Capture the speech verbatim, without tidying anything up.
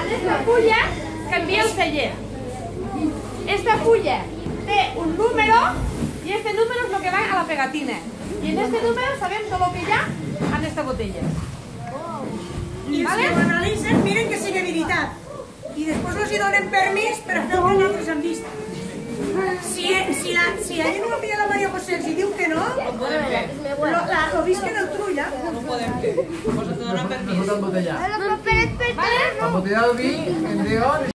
esta fulla canvia el celler. Esta fulla té un número y este número es lo que va a la pegatina. Y en este número sabem tot el que hi ha en esta botella. I els que ho analitzen miren que sigui veritat. I després els hi donen permís per a fer el que nosaltres hem vist. Si, si, la, si la gent ho envia a la Maria José i diu que no, lo, la, lo visquen el trulla. No podem fer. Pues te donen permís. Embotellada. Pero, pero, pero, pero, Embotellada el vi, en León.